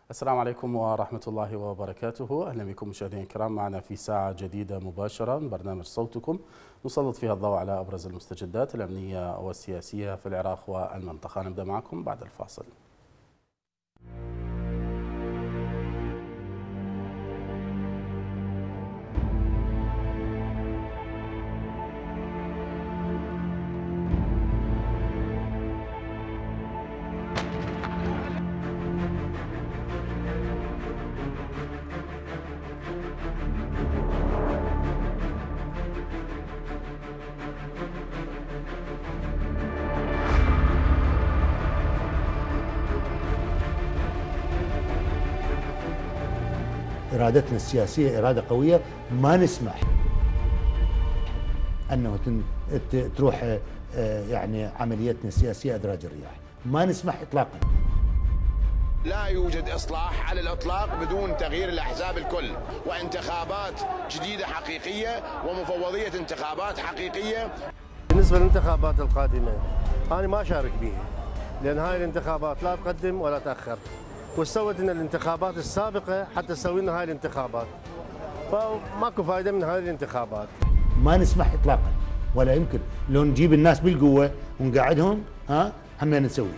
السلام عليكم ورحمة الله وبركاته. أهلا بكم مشاهدينا الكرام معنا في ساعة جديدة مباشرة من برنامج صوتكم نسلط فيها الضوء على أبرز المستجدات الأمنية والسياسية في العراق والمنطقة. نبدأ معكم بعد الفاصل. إرادتنا السياسية إرادة قوية، ما نسمح أنه تروح يعني عمليتنا السياسية أدراج الرياح، ما نسمح إطلاقا. لا يوجد إصلاح على الإطلاق بدون تغيير الأحزاب الكل، وانتخابات جديدة حقيقية ومفوضية انتخابات حقيقية. بالنسبة للانتخابات القادمة أنا ما أشارك بها، لأن هاي الانتخابات لا تقدم ولا تأخر، واستوت لنا الانتخابات السابقة حتى تسوي لنا هاي الانتخابات، فماكو فائدة من هاي الانتخابات. ما نسمح إطلاقا، ولا يمكن. لو نجيب الناس بالقوة ونقعدهم همين نسوي.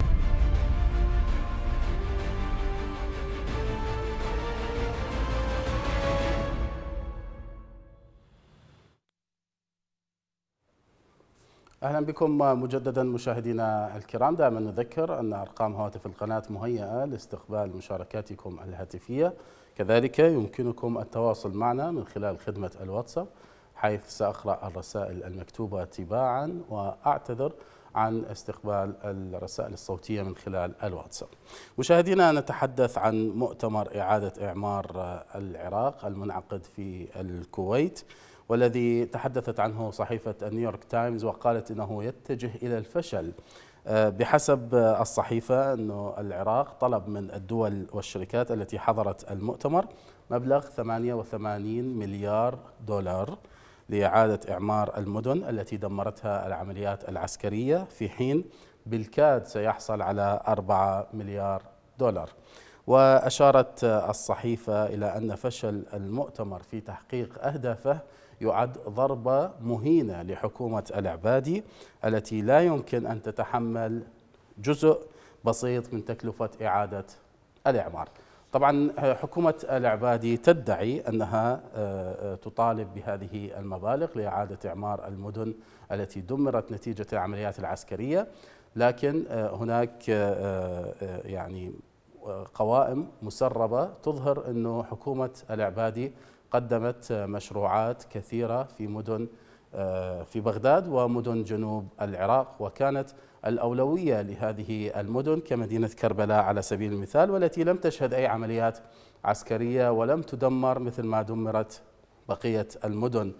أهلا بكم مجددا مشاهدينا الكرام. دائما نذكر أن أرقام هواتف القناة مهيئة لاستقبال مشاركاتكم الهاتفية، كذلك يمكنكم التواصل معنا من خلال خدمة الواتساب، حيث سأقرأ الرسائل المكتوبة تباعا وأعتذر عن استقبال الرسائل الصوتية من خلال الواتساب. مشاهدينا، نتحدث عن مؤتمر إعادة إعمار العراق المنعقد في الكويت، والذي تحدثت عنه صحيفة نيويورك تايمز وقالت أنه يتجه إلى الفشل. بحسب الصحيفة أن العراق طلب من الدول والشركات التي حضرت المؤتمر مبلغ 88 مليار دولار لإعادة إعمار المدن التي دمرتها العمليات العسكرية، في حين بالكاد سيحصل على 4 مليار دولار. وأشارت الصحيفة إلى أن فشل المؤتمر في تحقيق أهدافه يعد ضربة مهينة لحكومة العبادي التي لا يمكن أن تتحمل جزء بسيط من تكلفة إعادة الإعمار. طبعا حكومة العبادي تدعي أنها تطالب بهذه المبالغ لإعادة إعمار المدن التي دمرت نتيجة العمليات العسكرية، لكن هناك يعني قوائم مسربة تظهر أن حكومة العبادي قدمت مشروعات كثيرة في مدن في بغداد ومدن جنوب العراق، وكانت الأولوية لهذه المدن كمدينة كربلاء على سبيل المثال، والتي لم تشهد أي عمليات عسكرية ولم تدمر مثل ما دمرت بقية المدن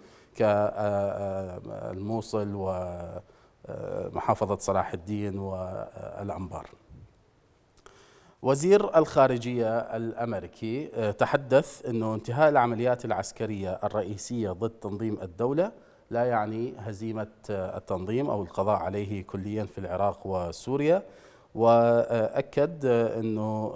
كالموصل ومحافظة صلاح الدين والأنبار. وزير الخارجية الأمريكي تحدث أنه انتهاء العمليات العسكرية الرئيسية ضد تنظيم الدولة لا يعني هزيمة التنظيم أو القضاء عليه كليا في العراق وسوريا، وأكد أنه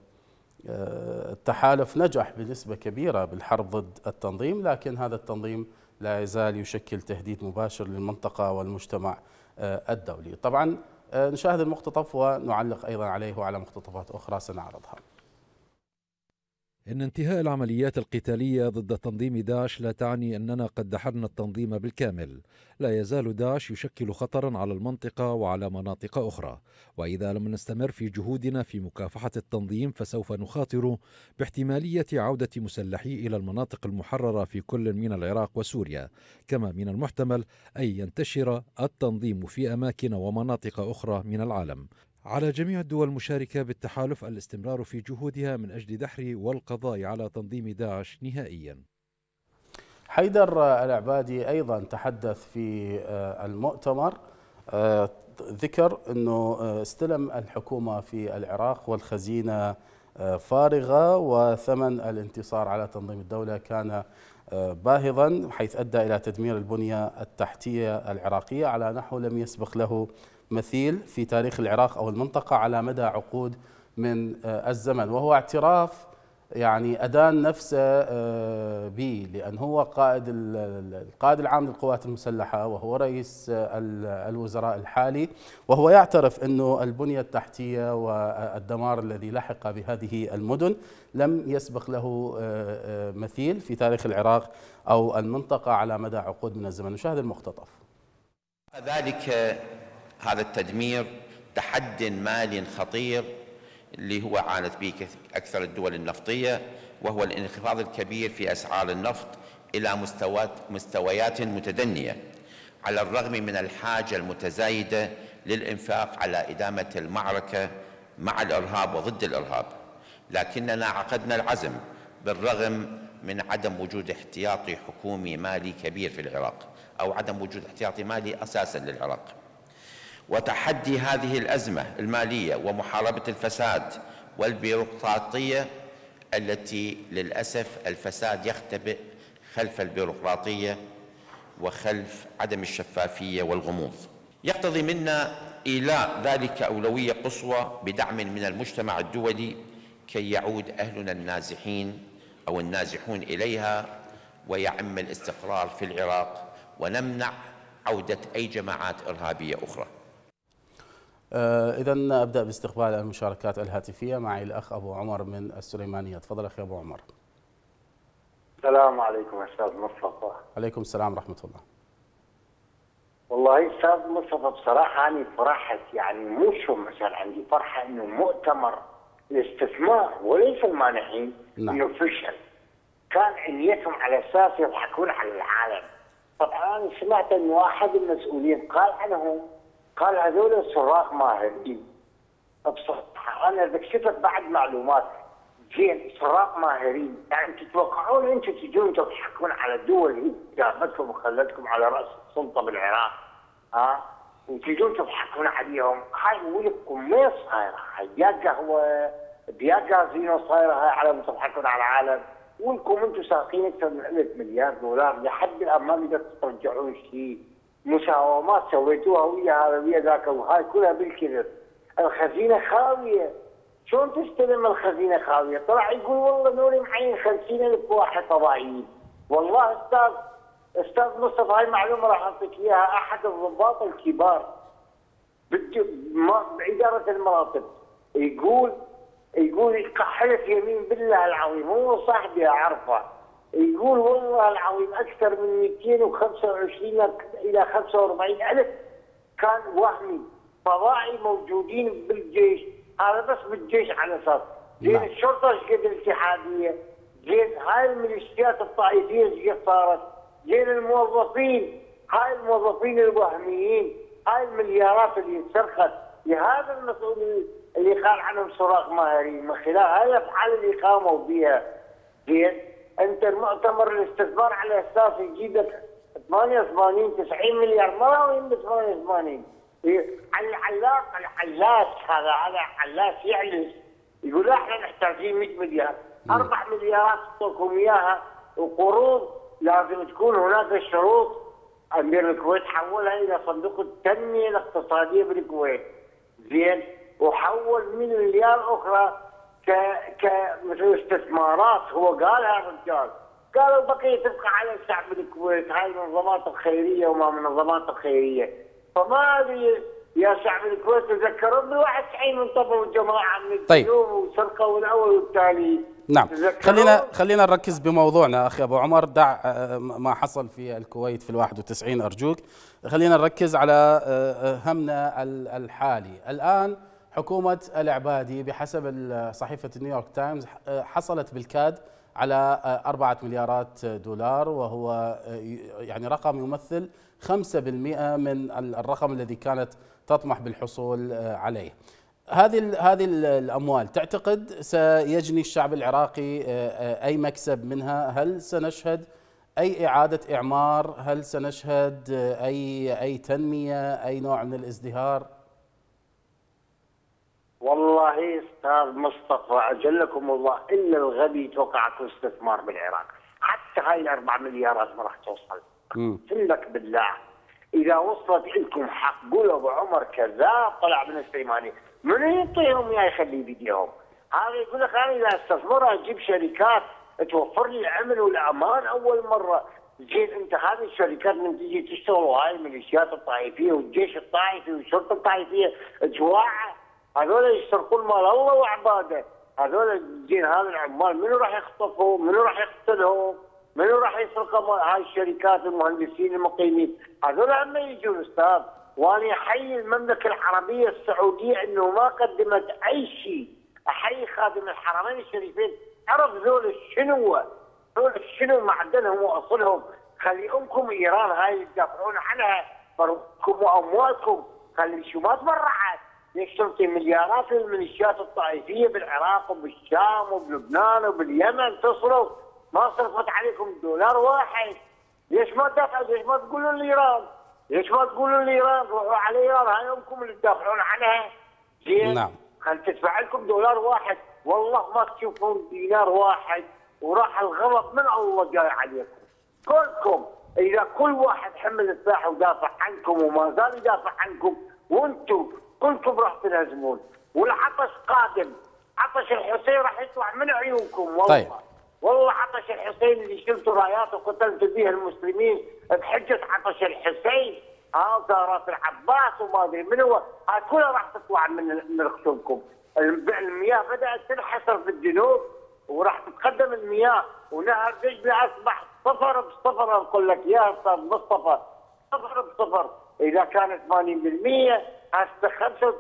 التحالف نجح بنسبة كبيرة بالحرب ضد التنظيم، لكن هذا التنظيم لا يزال يشكل تهديد مباشر للمنطقة والمجتمع الدولي. طبعا نشاهد المقتطف ونعلق أيضا عليه وعلى مقتطفات أخرى سنعرضها. إن انتهاء العمليات القتالية ضد تنظيم داعش لا تعني أننا قد دحرنا التنظيم بالكامل. لا يزال داعش يشكل خطرا على المنطقة وعلى مناطق أخرى، وإذا لم نستمر في جهودنا في مكافحة التنظيم فسوف نخاطر باحتمالية عودة مسلحي إلى المناطق المحررة في كل من العراق وسوريا، كما من المحتمل أن ينتشر التنظيم في أماكن ومناطق أخرى من العالم. على جميع الدول المشاركة بالتحالف الاستمرار في جهودها من أجل دحر والقضاء على تنظيم داعش نهائيا. حيدر العبادي أيضا تحدث في المؤتمر، ذكر أنه استلم الحكومة في العراق والخزينة فارغة، وثمن الانتصار على تنظيم الدولة كان باهظا، حيث أدى إلى تدمير البنية التحتية العراقية على نحو لم يسبق له مثيل في تاريخ العراق أو المنطقة على مدى عقود من الزمن، وهو اعتراف يعني أدان نفسه به، لأن هو القائد العام للقوات المسلحة، وهو رئيس الوزراء الحالي، وهو يعترف أنه البنية التحتية والدمار الذي لحق بهذه المدن لم يسبق له مثيل في تاريخ العراق أو المنطقة على مدى عقود من الزمن. نشاهد المقتطف. ذلك هذا التدمير تحد مالي خطير اللي هو عانت به أكثر الدول النفطية، وهو الانخفاض الكبير في أسعار النفط إلى مستويات متدنية، على الرغم من الحاجة المتزايدة للإنفاق على إدامة المعركة مع الإرهاب وضد الإرهاب. لكننا عقدنا العزم بالرغم من عدم وجود احتياطي حكومي مالي كبير في العراق، أو عدم وجود احتياطي مالي أساساً للعراق. وتحدي هذه الأزمة المالية ومحاربة الفساد والبيروقراطية التي للأسف الفساد يختبئ خلف البيروقراطية وخلف عدم الشفافية والغموض، يقتضي منا إيلاء ذلك أولوية قصوى بدعم من المجتمع الدولي كي يعود أهلنا النازحين أو النازحون إليها ويعم الاستقرار في العراق، ونمنع عودة أي جماعات إرهابية أخرى. إذن أبدأ باستقبال المشاركات الهاتفية. معي الأخ أبو عمر من السليمانية. تفضل أخي أبو عمر. السلام عليكم أستاذ مصطفى. عليكم السلام ورحمة الله. والله أستاذ مصطفى بصراحة أنا فرحت، يعني مو شو مثلا عندي فرحة إنه مؤتمر الاستثمار وليس المانحين إنه فشل. كان نيتهم على أساس يضحكون على العالم. طبعا أنا سمعت إنه واحد المسؤولين قال عنهم، قال هذول سراق ماهرين. بصراحة أنا اكتشفت بعد معلومات زين سراق ماهرين، يعني تتوقعون أنتم تجون تضحكون على الدول اللي جابتكم وخلتكم على رأس السلطة بالعراق، وتجون تضحكون عليهم؟ هاي ولكم ما صايرة، هاي يا قهوة يا كازينو صايرة، هاي على تضحكون على العالم. ولكم أنتم ساقين أكثر من 1,000 مليار دولار لحد الآن ما قدرتوا ترجعون شيء. مساومات سويتوها ويا هذا ويا ذاك، وهاي كلها بالكذب. الخزينه خاويه، شلون تستلم الخزينه خاويه؟ طلع يقول والله نوري معين 50,000 واحد فضائيين. والله استاذ مصطفى هاي معلومه راح اعطيك اياها، احد الضباط الكبار باداره المراتب يقول حلف يمين بالله العظيم، هو صاحبي اعرفه، يقول والله العظيم أكثر من 225 إلى 45,000 كان وهمي فضائي موجودين بالجيش. هذا بس بالجيش على أساس زين الشرطة ايش قد الاتحادية، زين هاي الميليشيات الطائفية ايش قد صارت، زين الموظفين، هاي الموظفين الوهميين، هاي المليارات اللي انسرقت لهذا المسؤول اللي قال عنهم سراق ماهرين من خلال هاي الأفعال اللي قاموا بها. زين انت المؤتمر الاستثمار على اساس يجيبك 88 90 مليار ملاوين ب 88. العلاس هذا علاس يعلس يقول احنا محتاجين 100 مليار، 4 مليارات تعطوكم اياها وقروض، لازم تكون هناك شروط. امير الكويت حولها الى صندوق التنميه الاقتصاديه بالكويت، زين، وحول من مليار اخرى مثل استثمارات. هو قالها الرجال، قالوا بقيه تبقى على الشعب الكويت، هاي المنظمات الخيريه وما منظمات الخيريه. فما ادري يا شعب الكويت تذكرون ب91 من طبوا الجماعه من الجنوب وسرقوا الاول والثاني. نعم، خلينا نركز بموضوعنا اخي ابو عمر، دع ما حصل في الكويت في ال91 ارجوك. خلينا نركز على همنا الحالي. الان حكومة العبادي بحسب صحيفة نيويورك تايمز حصلت بالكاد على 4 مليارات دولار، وهو يعني رقم يمثل 5% من الرقم الذي كانت تطمح بالحصول عليه. هذه الأموال تعتقد سيجني الشعب العراقي أي مكسب منها؟ هل سنشهد أي إعادة إعمار؟ هل سنشهد أي تنمية، أي نوع من الازدهار؟ والله استاذ مصطفى اجلكم الله الا الغبي يتوقع اكو استثمار بالعراق، حتى هاي ال4 مليارات ما راح توصل. سلك بالله، اذا وصلت لكم حق قولوا ابو عمر كذاب طلع من السليماني، من يعطيهم اياه يخلي بيديهم؟ هذا يقول لك انا اذا استثمرها اجيب شركات توفر لي الامن والامان اول مره. زين انت هذه الشركات من تجي تشتغل وهاي الميليشيات الطائفيه والجيش الطائفي والشرطه الطائفيه جواعه، هذول يسرقون مال الله وعباده، هذول زين هذا العمال منو راح يخطفهم؟ منو راح يقتلهم؟ منو راح يسرقوا هاي الشركات المهندسين المقيمين؟ هذول عما يجون استاذ. وانا احيي المملكه العربيه السعوديه انه ما قدمت اي شيء، احيي خادم الحرمين الشريفين عرف ذول شنو شنو معدنهم واصلهم. خلي امكم ايران هاي تدافعون عنها ثروتكم واموالكم، خلي شو ما تبرعت. ليش تعطي مليارات للميليشيات الطائفيه بالعراق وبالشام وبلبنان وباليمن تصرف؟ ما صرفت عليكم دولار واحد. ليش ما تدافعوا؟ ليش ما تقولوا لايران؟ ليش ما تقولوا لايران روحوا على ايران هاي امكم اللي تدافعون عنها؟ زين؟ نعم. خل تدفع لكم دولار واحد، والله ما تشوفون دينار واحد، وراح الغضب من الله جاي عليكم كلكم. اذا كل واحد حمل الساحه ودافع عنكم وما زال يدافع عنكم، وانتم كلكم راح تنهزمون. والعطش قادم، عطش الحسين راح يطلع من عيونكم والله. طيب. والله عطش الحسين اللي شلتوا رايات وقتلتوا به المسلمين بحجه عطش الحسين، زارات العباس وما ادري من هو، هاي كلها راح تطلع من خصومكم. المياه بدات تنحسر في الجنوب وراح تتقدم المياه، ونهر دجله اصبح صفر بصفر. اقول لك يا استاذ مصطفى صفر بصفر. اذا كان 80% هسه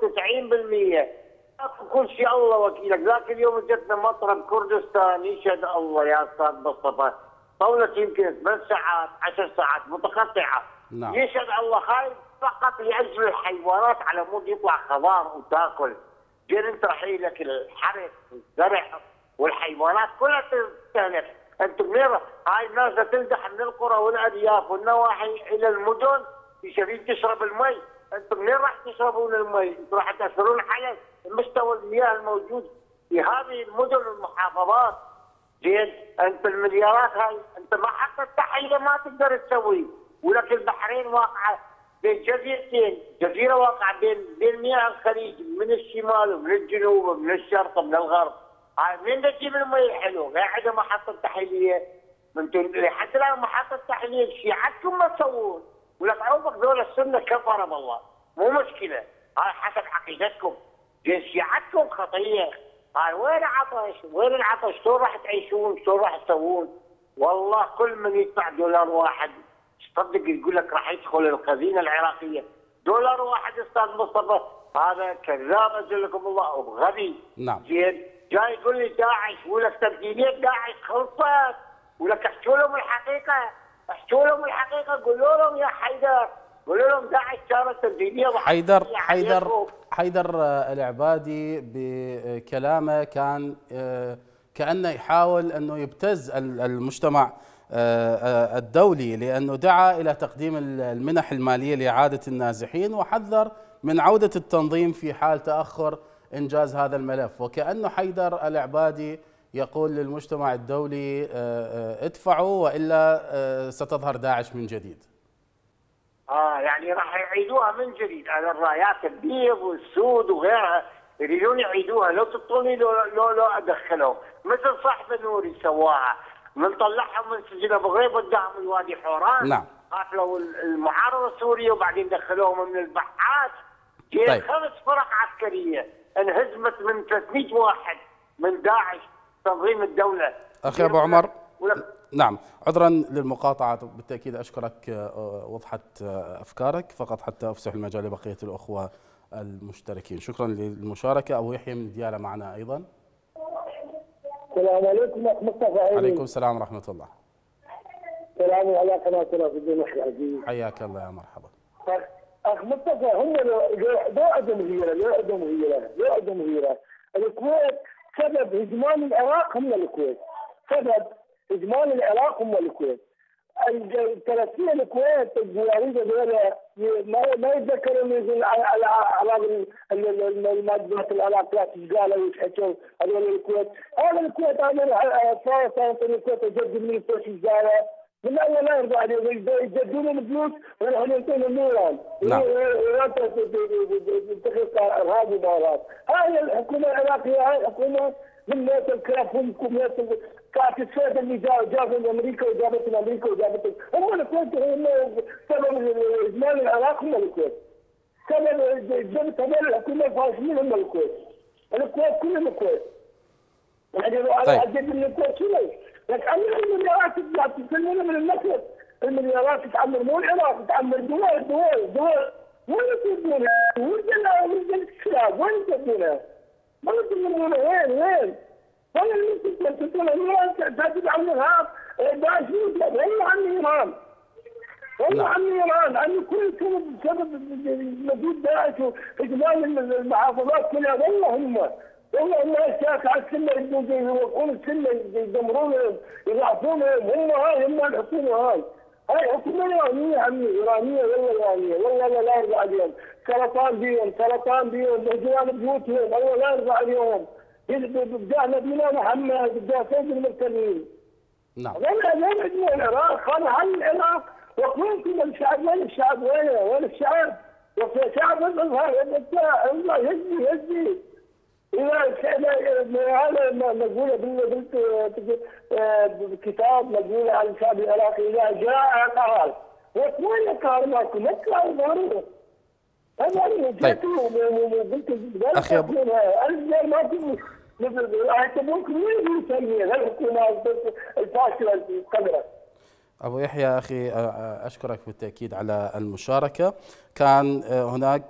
95%. كل شيء الله وكيلك. ذاك اليوم جتنا مطر بكردستان يشهد الله يا استاذ مصطفى، طولت يمكن 8 ساعات 10 ساعات متقطعه. نعم. يشهد الله هاي فقط لاجل الحيوانات على مود يطلع خضار وتاكل. جين انت رحيل لك الحرث والزرع والحيوانات كلها تستهلك. انتم منين هاي الناس تلدح من القرى والارياف والنواحي الى المدن يشرين تشرب المي، انتم منين راح تشربون المي؟ انتم راح تاثرون على مستوى المياه الموجود في هذه المدن والمحافظات. زين انت المليارات هاي انت ما حتى التحيه ما تقدر تسوي، ولك البحرين واقعه بين جزيرتين، جزيره واقعه بين مياه الخليج من الشمال ومن الجنوب ومن الشرق ومن الغرب. هاي منين تجيب المي الحلو؟ غير عندها محطه تحليه. انتم لحد الان محطه تحليه شيعتكم ما تسوون، ولك عوضك ذول السنه كفره بالله، مو مشكله، هاي حسب عقيدتكم. زين شيعتكم خطيه. هاي وين العطش؟ وين العطش؟ شلون راح تعيشون؟ شلون راح تسوون؟ والله كل من يدفع دولار واحد صدق يقول لك راح يدخل الخزينه العراقيه. دولار واحد استاذ مصطفى هذا كذاب اجلكم الله وغبي. نعم. زين جاي يقول لي داعش، ولك تمثيليه داعش خلصت، ولك احكوا لهم الحقيقه، احكوا لهم الحقيقه، قولوا لهم يا حيدر، قولوا لهم داعش كانت تمثيليه. حيدر العبادي بكلامه كان كأنه يحاول أنه يبتز المجتمع الدولي، لأنه دعا إلى تقديم المنح المالية لإعادة النازحين، وحذر من عودة التنظيم في حال تأخر إنجاز هذا الملف. وكأنه حيدر العبادي يقول للمجتمع الدولي ادفعوا وإلا ستظهر داعش من جديد. يعني راح يعيدوها من جديد على الرايات البيض والسود وغيرها، يريدون يعيدوها. لو تطلوني لو ادخلهم مثل صاحب نوري سواها، من طلعهم من سجن ابو غريب وداهم الوادي حوران. نعم. قاتلوا المعارضه السوريه وبعدين دخلوهم من البحات. طيب. 5 فرق عسكريه انهزمت من 300 واحد من داعش تنظيم الدوله. اخي ابو عمر، نعم عذرا للمقاطعة، بالتأكيد أشكرك، وضحت أفكارك، فقط حتى أفسح المجال لبقية الأخوة المشتركين. شكرا للمشاركة. أبو يحيى من ديالى معنا أيضا. السلام عليكم أخ مصطفى. عليكم السلام ورحمة الله. السلام على قناة تلفزيون أخي العزيز. حياك الله يا مرحبا. أخ مصطفى هم لو عندهم هيرة الكويت سبب هجمان العراق هم الكويت، سبب هجمان العراق هم الكويت. الثلاثين الكويت الجواريد هذول ما يتذكرون يجون على المادات العراقيات ايش قالوا وايش حكوا هذول الكويت. هذا الكويت هذا صار الكويت جد من الكويت ايش قالوا من اول لا يرضى عليهم يجدون الفلوس ونحن نعطيهم ايران. نعم. ايران تخلق ارهاب ومارات. هاي الحكومه العراقيه هاي حكومه من موت الكرافون كانت السيد اللي جابوا من امريكا وجابت من امريكا وجابت هم الكويت هم سبب اجمال العراق هم الكويت. سبب الحكومه الفاشلين هم الكويت. الكويت كلهم الكويت. يعني لو انا اجيب من الكويت شنو؟ لكن المليارات تسلمنا من المكتب، المليارات تعمر مو العراق، تعمر دول وين تودونها؟ وين الشباب؟ وين تودونها؟ ما تودونها وين؟ وين اللي تودونها؟ ايران تدعم الارهاب، داعش والله عن ايران. والله عن ايران، عن كل سبب وجود داعش واجمال المحافظات كلها والله هم اشياء على السنه يوقفون السنه يدمرونهم يضعفونهم هم الحكومه هاي حكومه ايرانيه عمي ايرانيه والله لا يرضى عليهم سرطان بيهم هجران بيوتهم والله لا يرضى عليهم بجاه نبينا محمد بجاه سيد المرسلين. نعم. وين يجمعوا العراق؟ هذا حل العراق وين الشعب؟ وين الشعب؟ وين الشعب؟ الشعب الله يهدي هذا مقولة بالكتاب مقولة على الشعب العراقي إذا جاء قرار وين القرار ماكو ما تطلعوا ضروري. هذا جيت وقلت أخي ماكو يعتبرونكم وين مسميين الحكومة الفاشلة القدرة. أبو يحيى أخي أشكرك بالتأكيد على المشاركة. كان هناك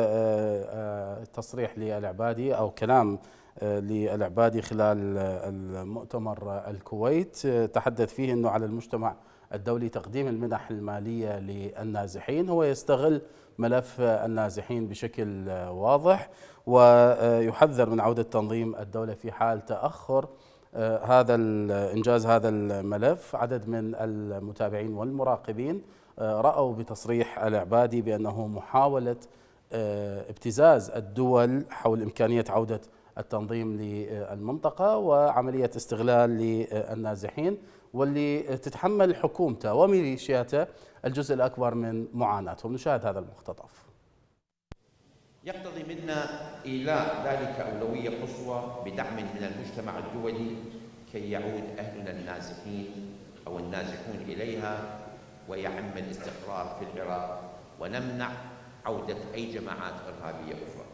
تصريح للعبادي أو كلام للعبادي خلال المؤتمر الكويت تحدث فيه أنه على المجتمع الدولي تقديم المنح المالية للنازحين. هو يستغل ملف النازحين بشكل واضح ويحذر من عودة تنظيم الدولة في حال تأخر هذا إنجاز هذا الملف. عدد من المتابعين والمراقبين رأوا بتصريح العبادي بأنه محاولة ابتزاز الدول حول إمكانية عودة التنظيم للمنطقة وعملية استغلال للنازحين واللي تتحمل حكومته وميليشياته الجزء الأكبر من معاناتهم. نشاهد هذا المقتطف. يقتضي منا إيلاء ذلك أولوية قصوى بدعم من المجتمع الدولي كي يعود أهلنا النازحين أو النازحون إليها ويعم الاستقرار في العراق ونمنع عودة أي جماعات إرهابية أخرى.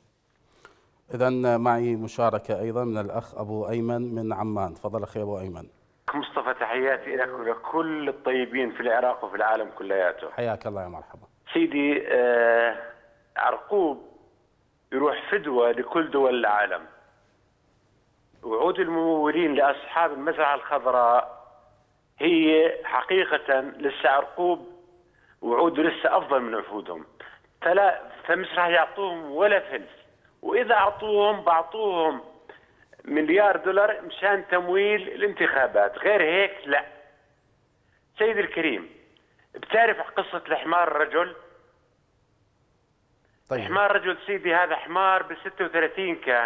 إذن معي مشاركة أيضا من الأخ أبو أيمن من عمان. تفضل أخي أبو أيمن. مصطفى تحياتي لك ولكل الطيبين في العراق وفي العالم كلياته. حياك الله يا مرحبا. سيدي عرقوب يروح فدوة لكل دول العالم. وعود الممولين لأصحاب المزرعة الخضراء هي حقيقة لسه عرقوب وعوده لسه أفضل من عهودهم. فمش راح يعطوهم ولا فلس، وإذا أعطوهم بعطوهم $1,000,000,000 مشان تمويل الانتخابات، غير هيك لا. سيدي الكريم، بتعرف قصة الحمار الرجل؟ طيب. حمار رجل سيدي، هذا حمار ب36 كان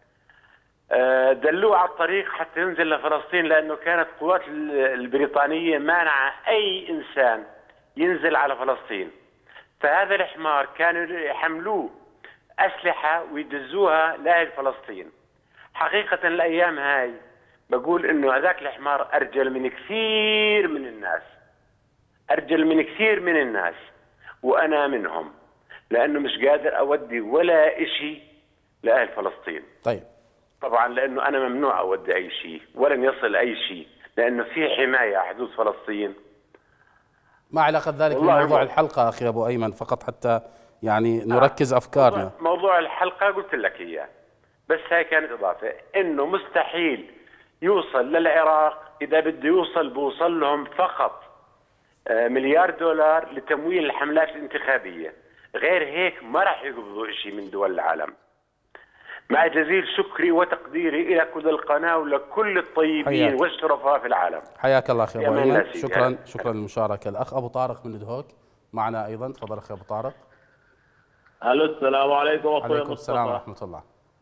دلوه على الطريق حتى ينزل لفلسطين، لأنه كانت القوات البريطانية مانعة أي إنسان ينزل على فلسطين. فهذا الحمار كانوا يحملوه أسلحة ويدزوها لأهل فلسطين. حقيقة الأيام هاي بقول إنه هذاك الحمار أرجل من كثير من الناس، أرجل من كثير من الناس، وأنا منهم، لأنه مش قادر أودي ولا إشي لأهل فلسطين. طيب. طبعا لأنه أنا ممنوع أودي أي شيء ولن يصل أي شيء، لأنه في حماية على حدود فلسطين. ما علاقة ذلك بموضوع الحلقة أخي أبو أيمن، فقط حتى يعني نركز أفكارنا. موضوع الحلقة قلت لك إياه، بس هاي كانت إضافة، إنه مستحيل يوصل للعراق. إذا بده يوصل بوصل لهم فقط $1,000,000,000 لتمويل الحملات الانتخابية، غير هيك ما راح يقبضوا شيء من دول العالم. مع جزيل شكري وتقديري إلى كل القناة ولكل الطيبين والشرفاء في العالم. حياك الله أخي أبو أيمن، شكرا للمشاركة. الأخ أبو طارق من دهوك معنا أيضا. تفضل أخي أبو طارق. الو، السلام عليكم. وعليكم السلام ورحمة الله.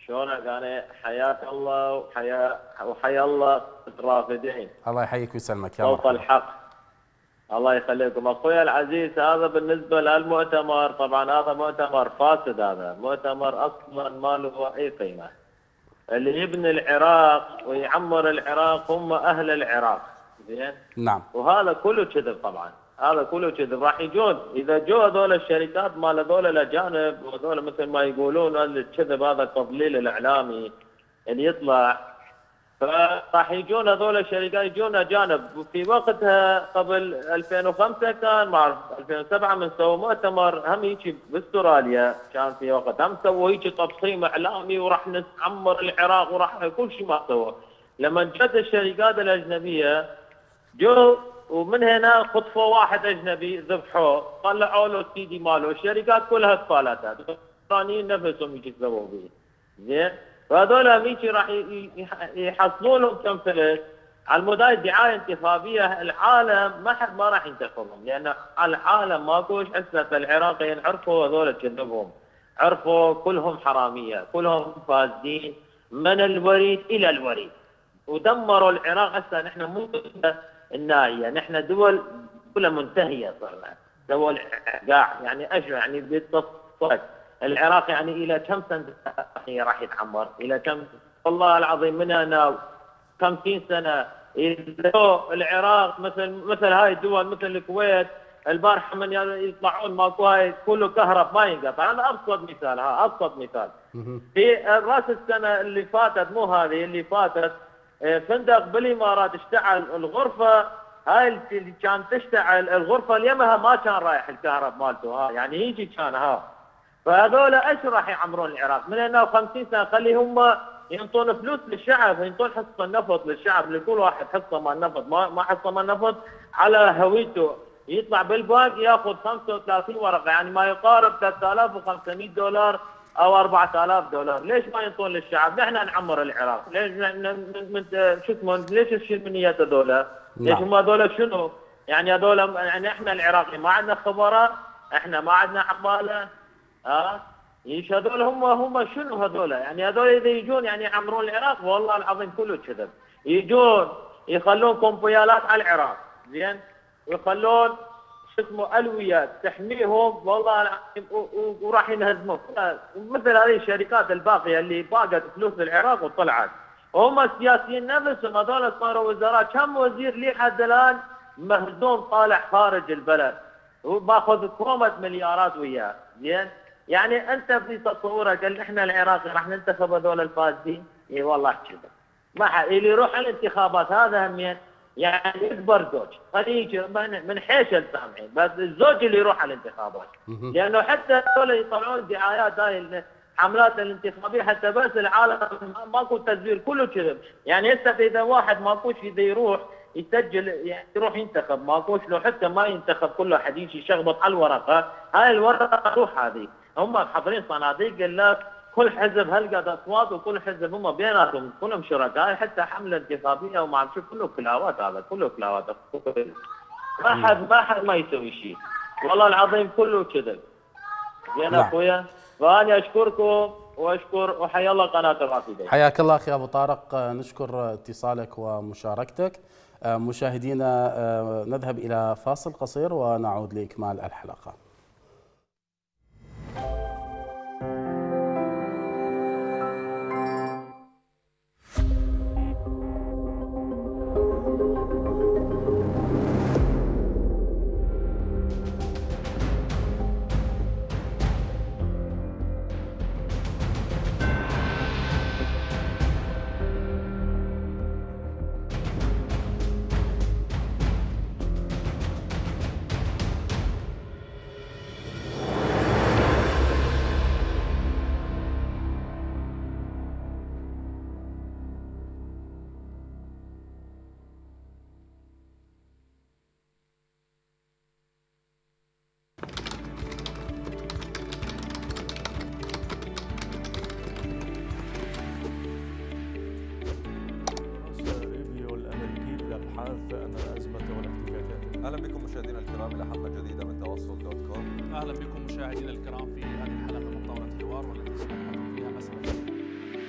شلونك؟ أنا حياك الله وحيا الله الرافدين. الله يحييك ويسلمك يا صوت الحق. الله يخليكم اخوي العزيز. هذا بالنسبه للمؤتمر، طبعا هذا مؤتمر فاسد، هذا مؤتمر اصلا ما له اي قيمه. اللي يبني العراق ويعمر العراق هم اهل العراق، زين؟ نعم. وهذا كله كذب طبعا، هذا كله كذب. راح يجون اذا جو هذول الشركات مال هذول الاجانب وهذول مثل ما يقولون الكذب، هذا التضليل الاعلامي اللي يطلع، فراح يجون هذول الشركات يجون اجانب. في وقتها قبل 2005 كان ما اعرف 2007 من سووا مؤتمر هم هيك باستراليا، كان في وقت هم سووا هيك تضخيم اعلامي وراح نعمر العراق وراح كل شيء ما سووا. لما جت الشركات الاجنبيه جو ومن هنا خطفوا واحد اجنبي ذبحوه طلعوا له السي دي ماله، الشركات كلها اتصالتها الثانيين نفسهم يجي يسووا به، زين؟ فهذول اميكي راح يحصلون لهم كم فلس على مدى دعايه انتخابيه. العالم ما راح ينتخبهم، لان العالم ماكوش حسه. العراقيين عرفوا هذول كذبهم، عرفوا كلهم حراميه، كلهم فاسدين من الوريد الى الوريد، ودمروا العراق. هسه نحن مو الناهيه، نحن دول منتهيه صرنا، دول قاع يعني ايش يعني بالتصفيق. العراق يعني الى كم سنه راح يتعمر؟ الى كم؟ والله العظيم من هنا 50 سنه. اذا العراق مثل هاي الدول مثل الكويت البارحه من يطلعون ماكو هاي كله كهرب ما ينقطع. هذا ابسط مثال، ابسط مثال. في راس السنه اللي فاتت، مو هذه اللي فاتت، فندق بالامارات اشتعل الغرفه هاي اللي كانت تشتعل الغرفه اليمها ما كان رايح الكهرب مالته، يعني يجي كان فهذول ايش راح يعمرون العراق؟ من هنا 50 سنه خليهم ينطون فلوس للشعب، ينطون حصه النفط للشعب، لكل واحد حصه مال نفط، ما حصه مال نفط على هويته، يطلع بالبنك ياخذ 35 ورقه، يعني ما يقارب 3500 دولار او 4000 دولار. ليش ما ينطون للشعب؟ نحن نعمر العراق، ليش شو اسمه ليش نشيل من نيات هذول؟ ليش هم هذول شنو؟ يعني هذول يعني احنا العراقي ما عندنا خبراء، احنا ما عندنا عقاله، ايش هذول هم شنو هذول؟ يعني هذول اذا يجون يعني يعمرون العراق والله العظيم كله كذب. يجون يخلون كومبيالات على العراق، زين؟ ويخلون شو اسمه الويات تحميهم والله العظيم وراح ينهزمون. مثل هذه الشركات الباقيه اللي باقت فلوس العراق وطلعت، وهم السياسيين نفسهم هذول صاروا وزراء. كم وزير لي حد الان مهزوم طالع خارج البلد وباخذ كومه مليارات وياه، زين؟ يعني انت في تصورك ان احنا العراقي راح ننتخب هذول الفاسدين؟ اي والله كذا. ما اللي يروح على الانتخابات هذا همين يعني يكبر زوج خليه من حيش السامعين، بس الزوج اللي يروح على الانتخابات، لانه حتى هذول يطلعون دعايات هاي الحملات الانتخابيه حتى بس العالم ماكو تزوير كله كذب. يعني هسه اذا واحد ماكوش اذا يروح يسجل يعني يروح ينتخب ماكوش، لو حتى ما ينتخب كله حد يجي يشخبط على الورقه، هاي الورقه تروح هذه. هم حاضرين صناديق لك كل حزب هلقد اصوات وكل حزب هم بيناتهم كلهم شركاء، حتى حمله انتخابيه وما اعرف شو كله كلاوات، هذا كله كلاوات. ما حد ما يسوي شيء والله العظيم كله كذب. زين اخويا، فانا اشكركم واشكر وحيا الله قناه الرافدين. حياك الله اخي ابو طارق، نشكر اتصالك ومشاركتك. مشاهدينا نذهب الى فاصل قصير ونعود لاكمال الحلقه. اهلا بكم مشاهدينا الكرام الى حلقه جديده من تواصل.com. اهلا بكم مشاهدينا الكرام في هذه الحلقه من طاوله الحوار والتي سنبحث فيها مساله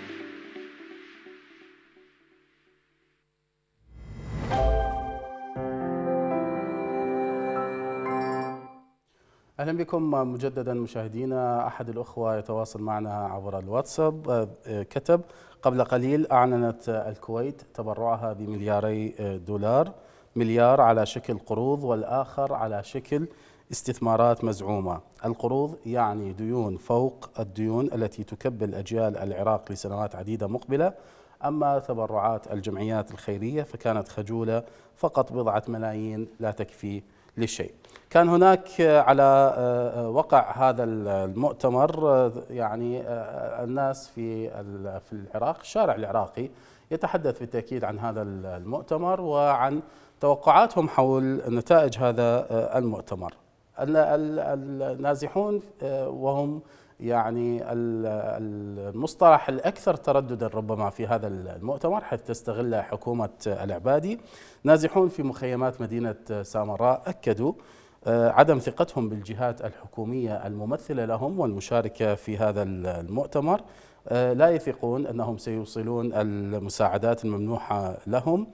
أهلا بكم مجددا مشاهدينا. أحد الأخوة يتواصل معنا عبر الواتساب كتب: قبل قليل أعلنت الكويت تبرعها بملياري دولار، مليار على شكل قروض والآخر على شكل استثمارات مزعومة. القروض يعني ديون فوق الديون التي تكبل أجيال العراق لسنوات عديدة مقبلة، أما تبرعات الجمعيات الخيرية فكانت خجولة، فقط بضعة ملايين لا تكفي لشيء. كان هناك على وقع هذا المؤتمر يعني الناس في العراق، الشارع العراقي يتحدث بالتأكيد عن هذا المؤتمر وعن توقعاتهم حول نتائج هذا المؤتمر. النازحون وهم يعني المصطلح الأكثر ترددا ربما في هذا المؤتمر، حيث تستغل حكومة العبادي. نازحون في مخيمات مدينة سامراء أكدوا عدم ثقتهم بالجهات الحكومية الممثلة لهم والمشاركة في هذا المؤتمر. لا يثقون أنهم سيوصلون المساعدات الممنوحة لهم،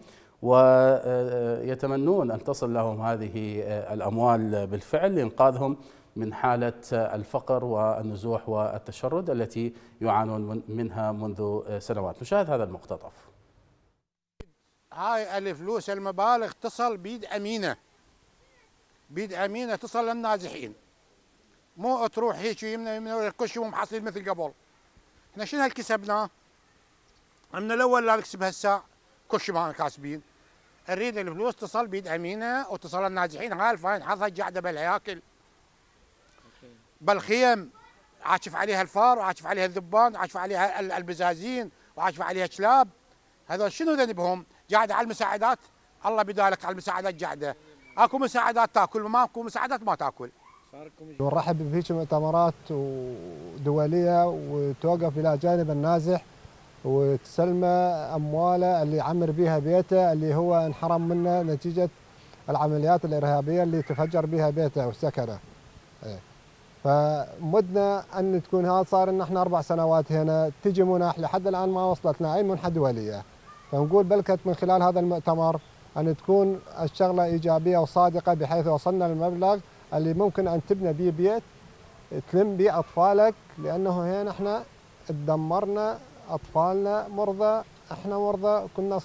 ويتمنون أن تصل لهم هذه الأموال بالفعل لإنقاذهم من حالة الفقر والنزوح والتشرد التي يعانون منها منذ سنوات. نشاهد هذا المقتطف. هاي الفلوس المبالغ تصل بيد أمينة، بيد أمينة تصل للنازحين، مو تروح هيك يمنا كل شيء مو محصل مثل قبل. احنا شنو هل كسبناه؟ من الأول لا نكسب هالساعة كل شيء ما كاسبين. نريد الفلوس تصل بيد أمينة وتصل للنازحين. هاي الفاين حظها قاعدة بالهياكل بالخيم، عاشف عليها الفار وعاشف عليها الذبان وعاشف عليها البزازين وعاشف عليها كلاب. هذول شنو ذنبهم؟ قاعده على المساعدات، الله بدالك على المساعدات قاعده. اكو مساعدات تاكل وما اكو مساعدات ما تاكل. ونرحب بفيك مؤتمرات دوليه وتوقف الى جانب النازح وتسلمه امواله اللي عمر بها بيته اللي هو انحرم منه نتيجه العمليات الارهابيه اللي تفجر بها بيته وسكنه. فمدنا ان تكون هذا صار ان احنا 4 سنوات هنا تجي منح لحد الان ما وصلتنا اي منحه دوليه. فنقول بلكت من خلال هذا المؤتمر ان تكون الشغله ايجابيه وصادقه بحيث وصلنا للمبلغ اللي ممكن ان تبنى به بيت تلم به اطفالك، لانه هنا احنا تدمرنا، اطفالنا مرضى، احنا مرضى،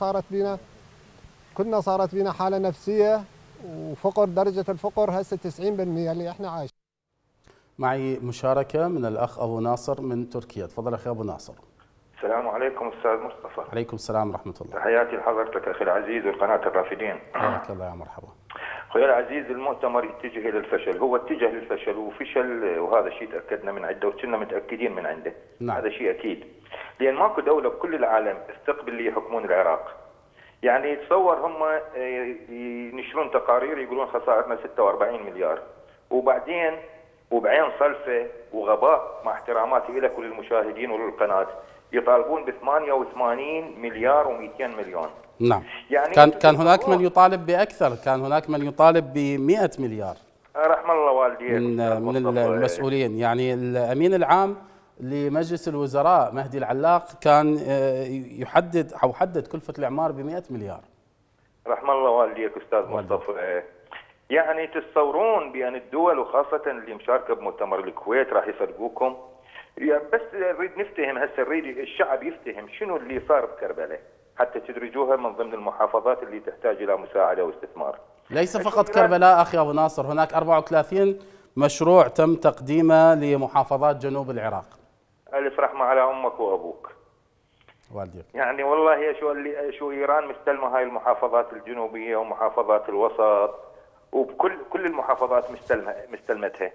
كنا صارت بينا حاله نفسيه وفقر، درجه الفقر هسه 90% اللي احنا عايشين. معي مشاركة من الأخ أبو ناصر من تركيا. تفضل أخي أبو ناصر. السلام عليكم أستاذ مصطفى. عليكم السلام ورحمة الله. تحياتي لحضرتك أخي العزيز والقناة الرافدين. حياك الله يا مرحبا. أخوي العزيز، المؤتمر يتجه إلى الفشل، هو اتجه للفشل وفشل، وهذا شيء تأكدنا من عنده وكنا متأكدين من عنده. نعم. هذا شيء أكيد، لأن ماكو دولة بكل العالم تستقبل اللي يحكمون العراق. يعني تصور هم ينشرون تقارير يقولون خسائرنا 46 مليار، وبعدين وبعين صلفة وغباء مع احتراماتي لك وللمشاهدين وللقناة يطالبون ب 88 مليار و200 مليون. نعم. يعني كان هناك من يطالب بأكثر، كان هناك من يطالب ب 100 مليار. رحم الله والديك من المسؤولين. يعني الأمين العام لمجلس الوزراء مهدي العلاق كان يحدد أو حدد كلفة الإعمار ب 100 مليار. رحم الله والديك أستاذ مصطفى. يعني تتصورون بأن الدول وخاصة اللي مشاركة بمؤتمر الكويت راح يصدقوكم؟ يعني بس نريد نفتهم هسه، نريد الشعب يفتهم شنو اللي صار بكربلاء حتى تدرجوها من ضمن المحافظات اللي تحتاج إلى مساعدة واستثمار. ليس فقط كربلاء أخي أبو ناصر، هناك 34 مشروع تم تقديمه لمحافظات جنوب العراق. ألف رحمة على أمك وأبوك. والديك. يعني والله شو إيران مستلمة هاي المحافظات الجنوبية ومحافظات الوسط، وبكل المحافظات مستلمتها،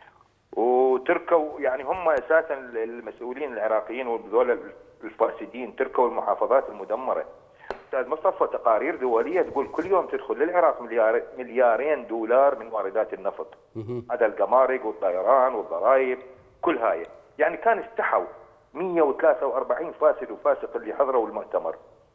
وتركوا يعني هم اساسا المسؤولين العراقيين وذول الفاسدين تركوا المحافظات المدمره. استاذ مصطفى، تقارير دوليه تقول كل يوم تدخل للعراق مليارين دولار من واردات النفط، هذا القمارق والطيران والضرائب كل هاي. يعني كان استحوا 143 فاسد وفاسق اللي حضروا المؤتمر.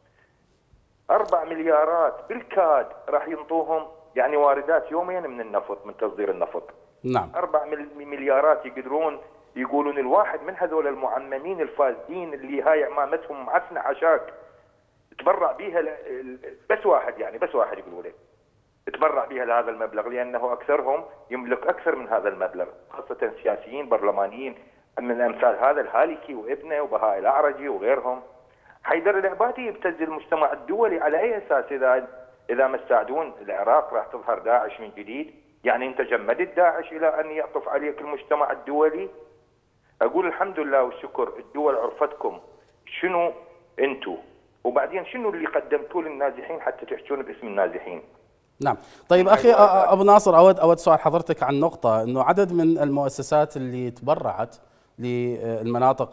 4 مليارات بالكاد راح ينطوهم، يعني واردات يومين من النفط، من تصدير النفط. نعم. 4 مليارات يقدرون يقولون الواحد من هذول المعممين الفاسدين اللي هاي عمامتهم معفنه عشاك تبرع بيها بس واحد، يعني بس واحد يقولوا له تبرع بها لهذا المبلغ، لانه اكثرهم يملك اكثر من هذا المبلغ، خاصه سياسيين برلمانيين من امثال هذا الهالكي وابنه وبهاء الاعرجي وغيرهم. حيدر العبادي يبتز المجتمع الدولي على اي اساس؟ اذا ما تساعدون العراق راح تظهر داعش من جديد؟ يعني انت جمدت داعش الى ان يعطف عليك المجتمع الدولي؟ اقول الحمد لله والشكر، الدول عرفتكم شنو انتم، وبعدين شنو اللي قدمتوه للنازحين حتى تحجون باسم النازحين. نعم. طيب اخي ابو ناصر، اود سؤال حضرتك عن نقطه، انه عدد من المؤسسات اللي تبرعت للمناطق